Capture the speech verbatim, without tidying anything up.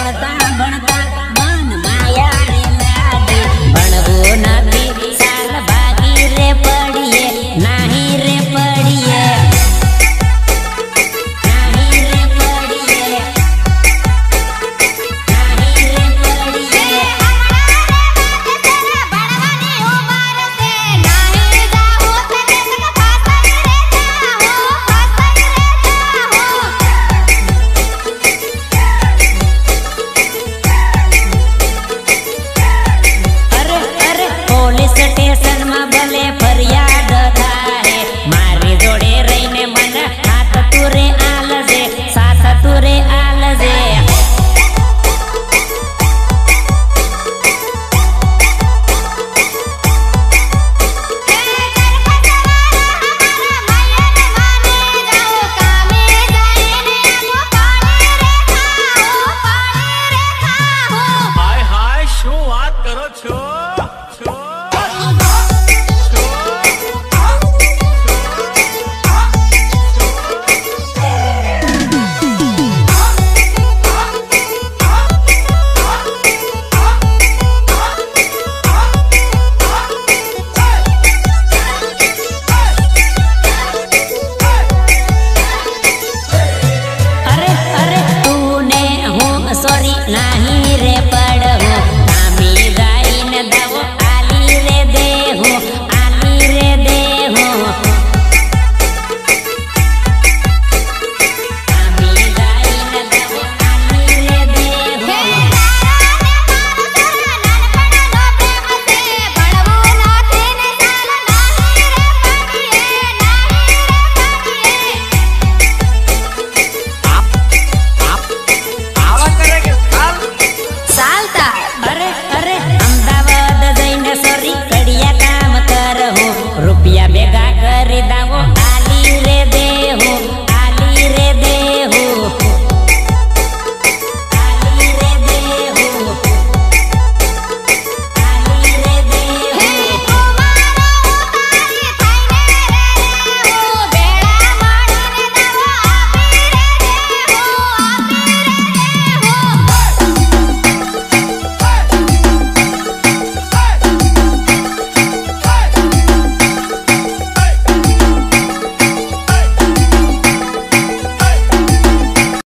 भणता भणता मन माया रे लागे भणवो नथी साल भागी रे पड़िए नाही रे पड़िए नाही रे पड़िए नाही रे पड़िए भणवानी उमर से नाही जाओ तने फासई रे जाओ फासई रे अरे अरे पुलिस स्टेशन में भले फरियाद थारे मारी जोड़े रहीने मन हाथ तुरे आलजे सास तुरे आलजे हाय हाय शू बात करो छो छो अरे अरे तूने हूँ सॉरी नहीं